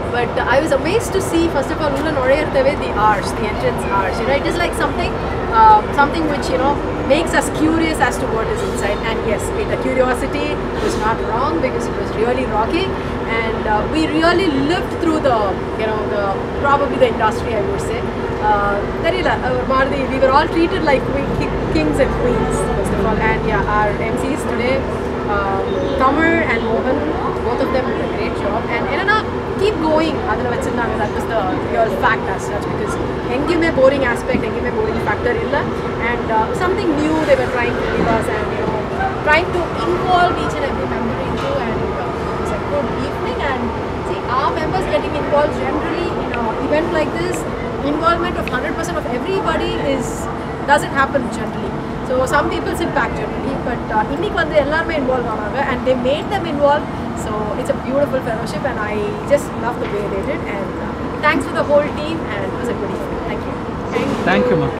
But I was amazed to see, first of all, the arch, the entrance arch. It is like something which makes us curious as to what is inside. And yes, the curiosity was not wrong because it was really rocking, and we really lived through probably the industry, I would say. We were all treated like kings and queens, first of all. And yeah, our MCs today, Tamar and Mohan, both of them did a great job. And Elena, keep going. That was the real fact as such, because engime boring aspect, engime boring factor illa, and something new they were trying to give us, and trying to involve each and every member into, and it was a good evening. And see, our members getting involved generally in an event like this, involvement of 100% of everybody doesn't happen generally. So some people sit back generally, but இன்னைக்கு வந்து எல்லாருமே involved ஆனாங்க, and they made them involved. So it's a beautiful fellowship, and I just love the way they did. And thanks to the whole team, and it was a good evening. Thank you. Thank you, ma'am.